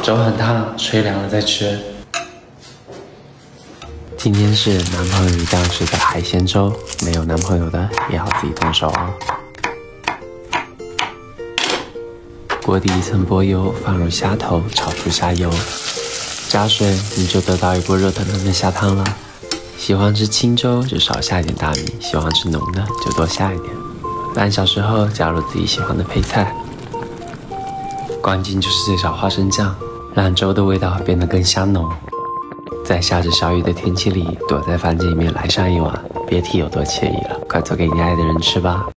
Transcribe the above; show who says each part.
Speaker 1: 粥很烫，吹凉了再吃。今天是男朋友一定要吃的海鲜粥，没有男朋友的也要自己动手哦。锅底一层薄油，放入虾头，炒出虾油，加水，你就得到一锅热腾腾的虾汤了。喜欢吃清粥就少下一点大米，喜欢吃浓的就多下一点。半小时后加入自己喜欢的配菜，关键就是这勺花生酱，让粥的味道变得更香浓。在下着小雨的天气里，躲在房间里面来上一碗，别提有多惬意了。快做给你爱的人吃吧。